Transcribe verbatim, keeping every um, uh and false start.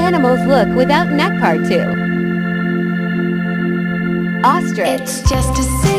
animals look without neck part two? Ostrich. It's just a